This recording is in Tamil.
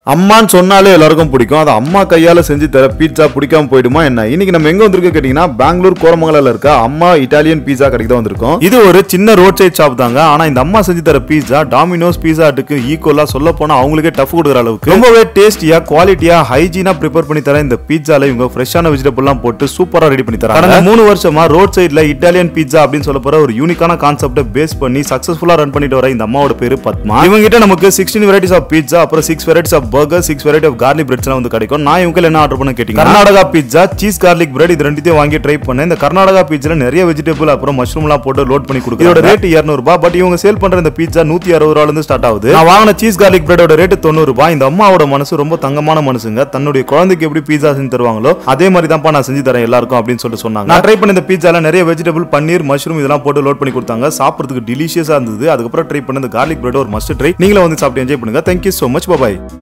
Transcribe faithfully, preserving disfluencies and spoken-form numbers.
அம்மான்னு சொன்னாலே எல்லாருக்கும் பிடிக்கும். அது அம்மா கையால செஞ்சு தர பீட்சா பிடிக்காம போயிடுமா என்ன? இன்னைக்கு நம்ம எங்க வந்திருக்கோம் கேட்டீங்கன்னா, பெங்களூர் கோரமங்கலால இருக்க அம்மா இட்டாலியன் பீட்சா கடைக்கு தான் வந்திருக்கோம். இது ஒரு சின்ன ரோட் சைட் ஷாப் தாங்க. ஆனா இந்த அம்மா செஞ்சு தர பீட்சா டாமினோஸ் பீட்சா ஹட்டுக்கு ஈக்குவலா சொல்ல போனா அவங்களுக்கே டஃப் கொடுக்குற அளவுக்கு ரொம்பவே டேஸ்டியா, குவாலிட்டியா, ஹைஜீனா ப்ரிப்பேர் பண்ணி தர இந்த பீட்சால இவங்க ஃப்ரெஷ்ஷான வெஜிடபிள் எல்லாம் போட்டு சூப்பரா ரெடி பண்ணி தராங்க. கடந்த மூணு வருஷமா ரோட் சைட்ல இட்டாலியன் பீட்சா அப்படின்னு சொல்ல போற ஒரு யூனிக்கான கான்செப்டை பேஸ் பண்ணி சக்சஸ்ஃபுல்லா ரன் பண்ணிட்டு வர இந்த அம்மாவோட பேரு பத்மா. இவங்க கிட்ட நமக்கு சிக்ஸ்டீன் வெரைட்டிஸ் ஆஃப் பீட்சா, அப்புறம் six varieties of burger, six variety of garlic breads எல்லாம் வந்து கிடைக்கும். நான் இவங்க என்ன ஆர்டர் பண்ண கேட்டீங்க, Karnataka pizza, cheese garlic bread இது ரெண்டுத்தையும் வாங்கி ட்ரை பண்ணேன். இந்த கர்நாடகா பீட்சால நிறைய வெஜிடபிள் அப்புறம் மஷ்ரூம் எல்லாம் போட்டு லோட் பண்ணி கொடுக்குறாங்க. இதோட ரேட் இருநூறு ரூபாய். பட் இவங்க சேல் பண்ற இந்த பீட்சா நூத்தி அறுபது ரூபாயில இருந்து ஸ்டார்ட் ஆகுது. நான் வாங்கின சீஸ் garlic bread ஓட ரேட் தொண்ணூறு ரூபாய். இந்த அம்மாவோட மனசு ரொம்ப தங்கமான மனசுங்க. தன்னுடைய குழந்தைக்கு எப்படி பீட்சா செஞ்சு தருவாங்களோ அதே மாதிரி தான் நான் செஞ்சு தரேன் எல்லாருக்கும் அப்படின்னு சொல்லிட்டு சொன்னாங்க. நான் ட்ரை பண்ண இந்த பீட்சால நிறைய வெஜிடபிள், பன்னீர், மஷ்ரூம் இதெல்லாம் போட்டு லோட் பண்ணி கொடுத்தாங்க. சாப்பிடுறதுக்கு டெலிஷியஸா இருந்தது. அதுக்கப்புறம் ட்ரை பண்ண இந்த garlic bread ஒரு மஸ்ட் ட்ரை. நீங்களும் வந்து சாப்பிட்டு என்ஜாய் பண்ணுங்க. Thank you so much. Bye bye.